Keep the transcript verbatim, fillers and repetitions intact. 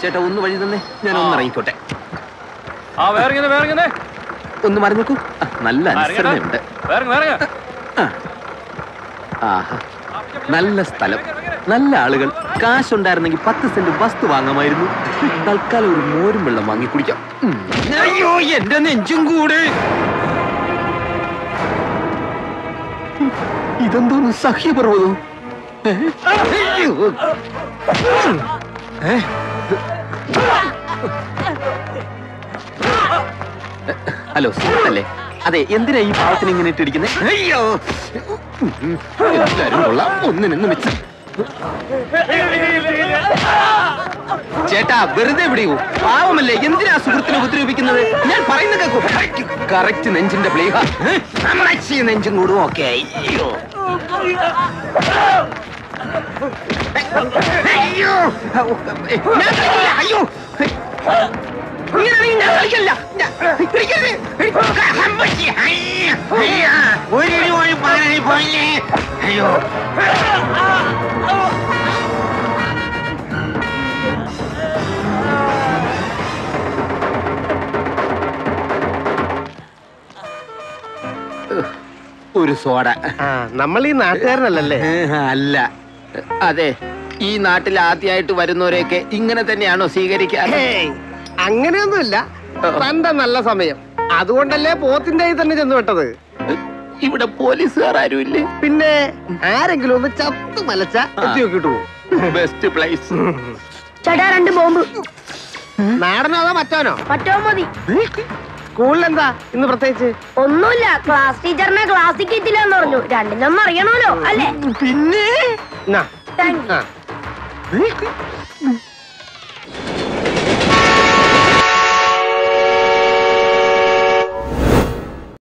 ചേട്ടാ ഒന്ന് വഴി തന്നെ, ഞാൻ ഒന്ന് ഇറങ്ങിക്കോട്ടെ. ഒന്ന് മറിഞ്ഞേക്കൂ. നല്ല അനുസരണയുണ്ട്. ആഹാ, നല്ല സ്ഥലം, നല്ല ആളുകൾ. കാശുണ്ടായിരുന്നെങ്കിൽ പത്ത് സെന്റ് വസ്തു വാങ്ങാമായിരുന്നു. തൽക്കാലം ഒരു മോരും വെള്ളം വാങ്ങി കുടിക്കാം. അയ്യോ, എന്റെ നെഞ്ചും കൂടെ. ഇതെന്തോന്ന് സഹ്യപർവ്വതോ? ഹലോ, സുഹൃത്തല്ലേ? അതെ, എന്തിനാ ഈ പാവത്തിന് ഇങ്ങനെ ഇട്ടിരിക്കുന്നത്? അയ്യോ, എല്ലാരും കൊള്ളാം, ഒന്നിനൊന്ന് വെച്ച്. ചേട്ടാ, വെറുതെ വിടിയൂ. പാവമല്ലേ, എന്തിനാ സുഹൃത്തിനെ ഉപദ്രവിക്കുന്നത്? ഞാൻ പറയുന്ന കേൾക്കൂ. കറക്റ്റ് നെഞ്ചിന്റെ പ്ലേഹ. നെഞ്ചും കൂടും. ഓക്കെ. അയ്യോ അയ്യോ, അയ്യോ, അയ്യോ. ഒരു സോഡ. നമ്മൾ ഈ നാട്ടുകാരനല്ലേ? അല്ല. അതെ, ഈ നാട്ടിൽ ആദ്യമായിട്ട് വരുന്നവരെയൊക്കെ ഇങ്ങനെ തന്നെയാണോ സ്വീകരിക്കാറ്? അങ്ങനെയൊന്നുമില്ല. തന്റെ നല്ല സമയം അതുകൊണ്ടല്ലേ പോത്തിന്റെ തന്നെ ചെന്ന് വിട്ടത്. ഇവിടെ പോലീസുകാർ ആരുമില്ലേ? പിന്നെ ആരെങ്കിലും ഒന്ന് ചത്തു മലച്ച എത്തി നോക്കിട്ടു. Best place. ചേട്ടാ, രണ്ട് ബോംബ്. നാടനോ അതോ മറ്റോനോ? മറ്റോ മതി. സ്കൂളിലെന്താ ഇന്ന് പ്രത്യേകിച്ച്? ഒന്നുമില്ല, ക്ലാസ് ടീച്ചറിനെ ക്ലാസ്സിൽ കയറ്റില്ലെന്ന് പറഞ്ഞു. രണ്ടിനൊന്നും അറിയണമല്ലോ അല്ലേ? പിന്നെ